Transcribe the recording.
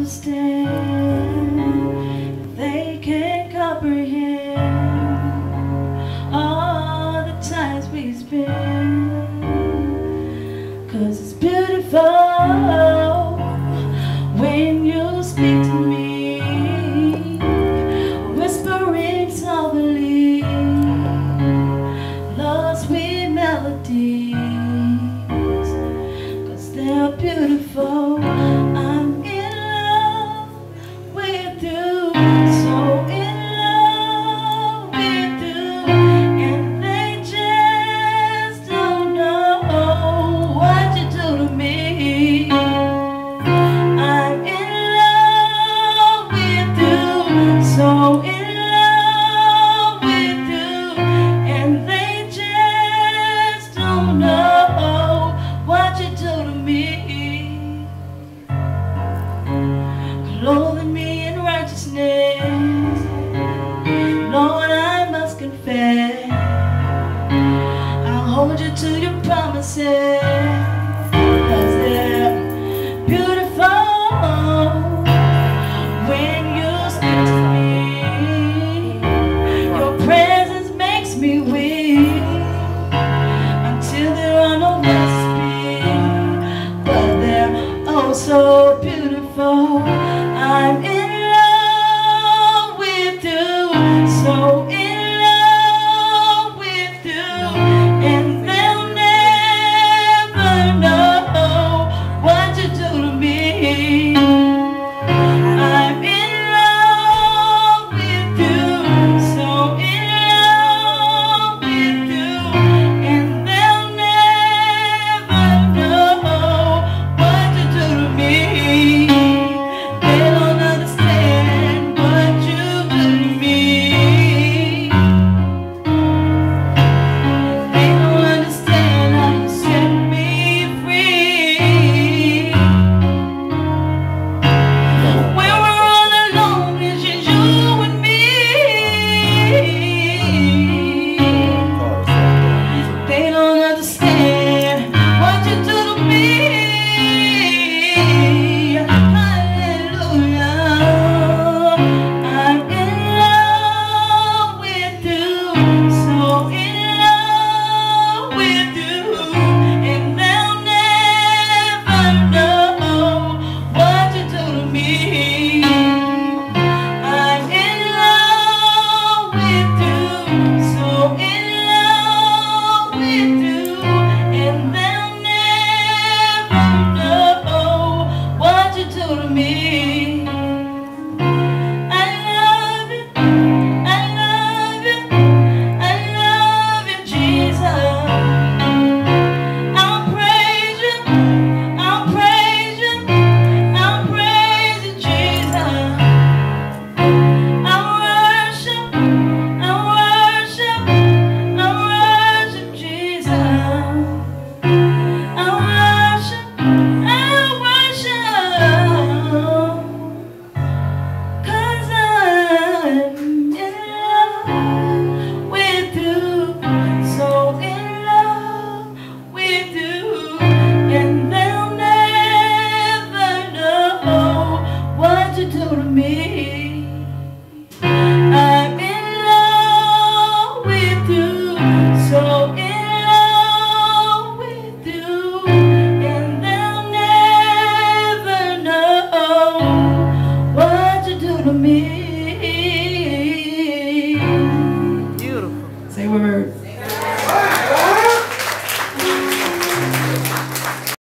understand, they can't comprehend all the times we spend. 'Cause it's beautiful when you speak to me, whispering softly, love's sweet melodies. 'Cause they're beautiful. I'm in love with you, so in love with you, and they just don't know what you do to me. I'm in love with you, so in love with you, and they just don't know what you do to me. Clothing me in righteousness, Lord, I must confess, I'll hold you to your promises, 'cause they're beautiful when you speak to me. Your presence makes me weak until there are no words to speak, but they're oh so beautiful. I'm